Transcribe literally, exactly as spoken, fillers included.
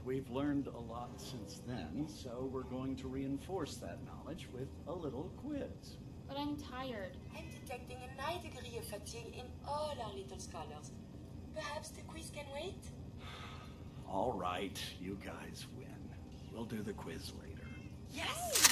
we've learned a lot since then, so we're going to reinforce that knowledge with a little quiz. But I'm tired. I'm detecting a high degree of fatigue in all our little scholars. Perhaps the quiz can wait? All right, you guys win. We'll do the quiz later. Yes!